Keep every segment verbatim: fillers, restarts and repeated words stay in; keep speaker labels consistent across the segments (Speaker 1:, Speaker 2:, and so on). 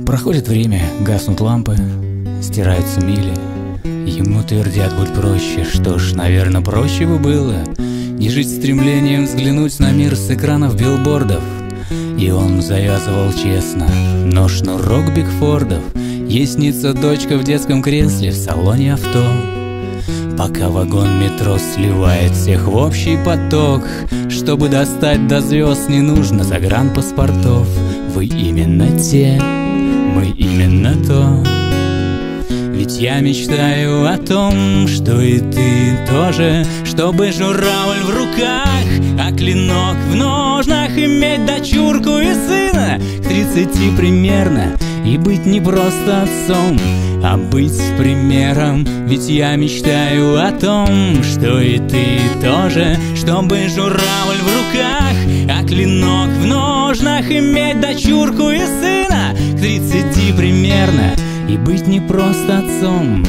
Speaker 1: Проходит время, гаснут лампы, стираются мили. Ему твердят, будь проще. Что ж, наверное, проще бы было не жить стремлением взглянуть на мир с экранов билбордов. И он завязывал честно, но шнурок Бигфордов. Ей снится дочка в детском кресле в салоне авто, пока вагон метро сливает всех в общий поток. Чтобы достать до звезд, не нужно загранпаспортов. Вы именно те, мы именно то. Ведь я мечтаю о том, что и ты тоже, чтобы журавль в руках, а клинок в ножнах, иметь дочурку и сына к тридцати примерно, и быть не просто отцом, а быть примером. Ведь я мечтаю о том, что и ты тоже, чтобы журавль в руках, а клинок в ножнах, иметь дочурку и сына к тридцати примерно, и быть не просто отцом.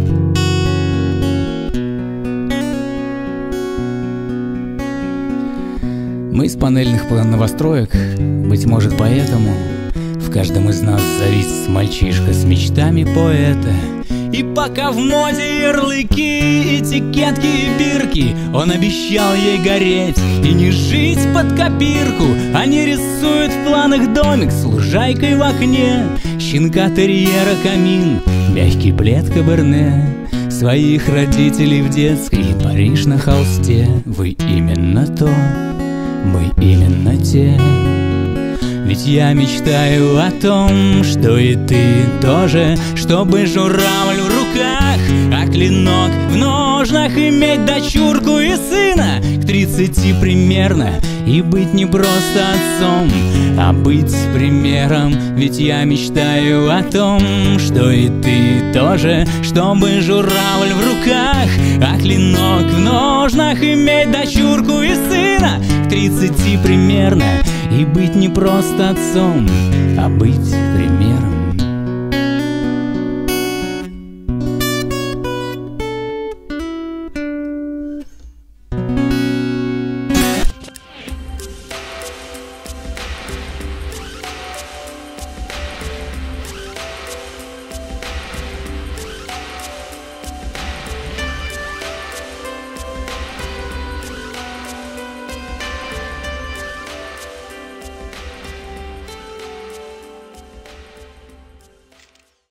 Speaker 1: Мы из панельных новостроек, быть может поэтому в каждом из нас завис мальчишка с мечтами поэта. И пока в моде ярлыки, этикетки и бирки, он обещал ей гореть и не жить под копирку. Они рисуют в планах домик с лужайкой в окне, щенка-терьера камин, мягкий плед каберне, своих родителей в детской и Париж на холсте. Вы именно то, мы именно те. Ведь я мечтаю о том, что и ты тоже, чтобы журавль в руках, а клинок в ножнах, иметь дочурку и сына к тридцати примерно, и быть не просто отцом, а быть примером. Ведь я мечтаю о том, что и ты тоже, чтобы журавль в руках, а клинок в ножнах, иметь дочурку и сына к тридцати примерно, и быть не просто отцом, а быть примером.